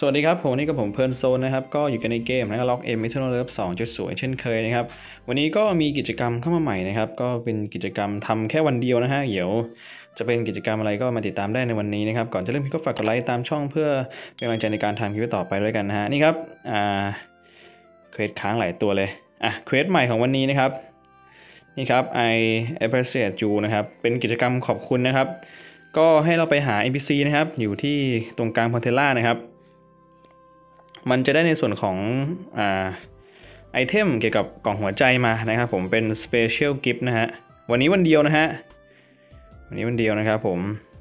สวัสดีครับผมนี่กับผมเพลินโซนนะครับก็อยู่กันในเกมนะล็อกเอ็ม Eternal Love 2.0เช่นเคยนะครับวันนี้ก็มีกิจกรรมเข้ามาใหม่นะครับก็เป็นกิจกรรมทำแค่วันเดียวนะฮะเดี๋ยวจะเป็นกิจกรรมอะไรก็มาติดตามได้ในวันนี้นะครับก่อนจะเริ่มคลิปก็ฝากกดไลค์ตามช่องเพื่อเป็นกำลังใจในการทำคลิปต่อไปด้วยกันนะฮะนี่ครับเควสค้างหลายตัวเลยเควสใหม่ของวันนี้นะครับนี่ครับ I appreciate you นะครับเป็นกิจกรรมขอบคุณนะครับก็ให้เราไปหา NPC นะครับอยู่ที่ตรงกลางพอนเทล่านะครับมันจะได้ในส่วนของไอเทมเกี่ยวกับกล่องหัวใจมานะครับผมเป็น Special Gift นะฮะวันนี้วันเดียวนะฮะวันนี้วันเดียวนะครับผม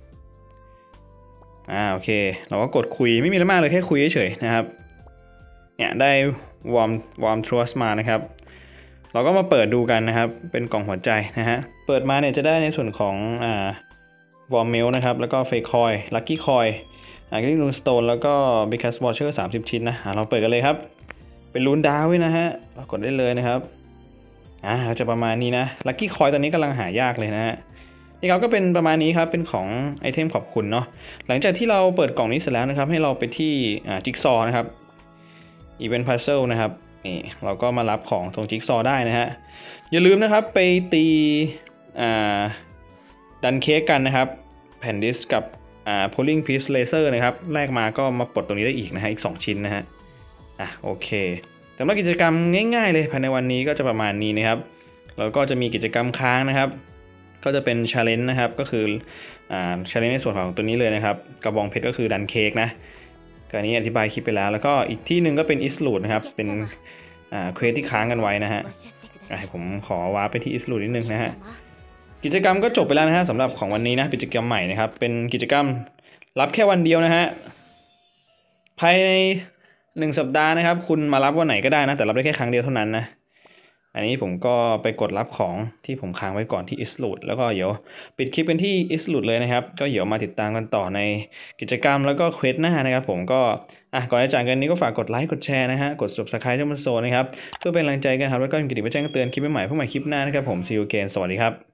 โอเคเราก็กดคุยไม่มีอะไรมากเลยแค่คุยเฉยๆนะครับเนี่ยได้ Warm Trust มานะครับเราก็มาเปิดดูกันนะครับเป็นกล่องหัวใจนะฮะเปิดมาเนี่ยจะได้ในส่วนของWarm Milk นะครับแล้วก็ Fake Coin Lucky Coin Green Rune Stone แล้วก็ Biggest Voucher 30 ชิ้นนะเราเปิดกันเลยครับเป็นรูนดาวนะฮะกดได้เลยนะครับก็จะประมาณนี้นะ Lucky Coin ตอนนี้กำลังหายากเลยนะฮะนี่ครับก็เป็นประมาณนี้ครับเป็นของไอเทมขอบคุณเนาะหลังจากที่เราเปิดกล่องนี้เสร็จแล้วนะครับให้เราไปที่จิ๊กซอนะครับ Event Puzzle นะครับนี่เราก็มารับของตรงจิ๊กซอได้นะฮะอย่าลืมนะครับไปตีดันเค้กกันนะครับแผ่นดิสกับPulling Piece Laser นะครับแลกมาก็มาปลดตรงนี้ได้อีกนะฮะอีก2ชิ้นนะฮะโอเคสำหรับกิจกรรมง่ายๆเลยภายในวันนี้ก็จะประมาณนี้นะครับแล้วก็จะมีกิจกรรมค้างนะครับก็จะเป็น Challenge นะครับก็คือChallenge ในส่วนของตัวนี้เลยนะครับกระบองเพชรก็คือดันเค้กนะก็นี้อธิบายคลิปไปแล้วแล้วก็อีกที่หนึ่งก็เป็น Isloot นะครับเป็นเควสที่ค้างกันไว้นะฮะผมขอวาร์ปไปที่ Isloot นิดนึงนะฮะกิจกรรมก็จบไปแล้วนะฮะสำหรับของวันนี้นะกิจกรรมใหม่นะครับเป็นกิจกรรมรับแค่วันเดียวนะฮะภายใน1 สัปดาห์นะครับคุณมารับวันไหนก็ได้นะแต่รับได้แค่ครั้งเดียวเท่านั้นนะอันนี้ผมก็ไปกดรับของที่ผมค้างไว้ก่อนที่ Isloot แล้วก็เดี๋ยวปิดคลิปเป็นที่ Isloot เลยนะครับก็เดี๋ยวมาติดตามกันต่อในกิจกรรมแล้วก็เควสหน้านะครับผมก็ก่อนจะจากกันนี้ก็ฝากกดไลค์กดแชร์นะฮะกด Subscribe ช่องมันโซนะครับเพื่อเป็นกำลังใจกันครับแล้วก็กดกระดิ่งแจ้งเตือนคลิปใหม่ๆพวกใหม่คลิปหน้านะครับผม See you again สวัสดีครับ